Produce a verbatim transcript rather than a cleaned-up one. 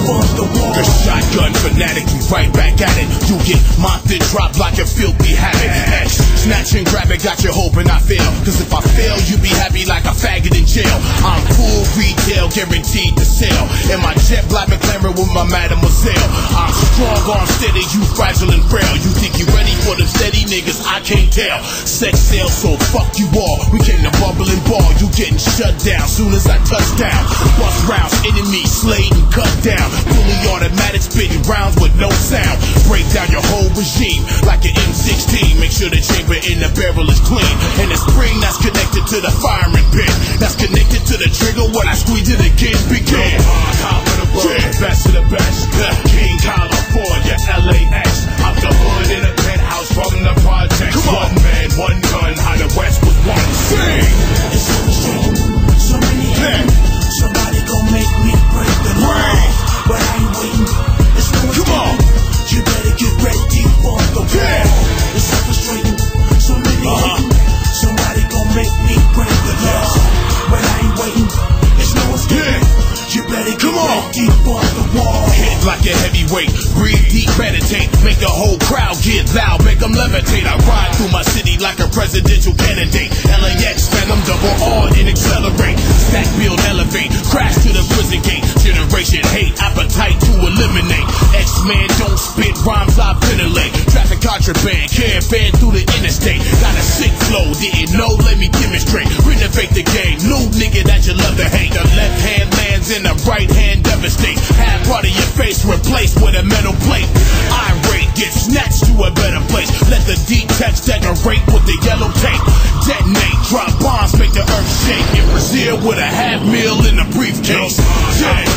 off the wall. The shotgun fanatic, we right back at it. You get mopped and dropped like a filthy habit. X, snatch and grab it, got you hoping I fail. Cause if I fail, you be happy like a faggot in jail. I'm full retail, guaranteed to sell. And my jet black McLaren with my mademoiselle. I'm strong, arm steady, you fragile and frail. You think you ready for them steady niggas? I can't tell. Sex sales, so fuck you all. We came to bubble and ball, you getting shut down soon as I touch down. Bust rounds, enemy slayed and cut down. Fully automatic, spitting rounds with no sound. Break down your whole regime like an M sixteen. Make sure the chamber in the barrel is clean. And the spring that's connected to the firing pin, that's connected to the trigger when I squeeze it again. Begin. Top of the world, yeah. Best of the best. The King California, L A X. Out the hood in a penthouse from the projects. One man, one gun, how the West was one. Sing. It's so strange, so many yeah. Somebody gon' make me break the law, but I ain't waiting. It's no Come on. You better get ready for the war. Yeah. It's so frustrating, so many uh-huh. Somebody gon' make me break the law, but I ain't waiting. It's no escape. Yeah. You better get Come on. ready for the war. Hit like a heavyweight, breathe deep, meditate. Make the whole crowd get loud, make them levitate. I ride through my city like a presidential candidate. L A X, phantom double R and accelerate. Stack, build, elevate, crash to the prison gate. Generation hate, appetite to eliminate. X-Men don't spit rhymes, I ventilate. Traffic contraband, caravan through the interstate. Got a sick flow, didn't know, let me demonstrate. Renovate the game, new nigga that you love to hate. The left hand lands in the right hand devastate. Half part of your face replaced with a metal plate. Irate, get snatched to a better place. Let the deep text decorate with the yellow tape. Detonate, drop bombs, make the earth shake. In Brazil with a half meal in a briefcase. Yeah.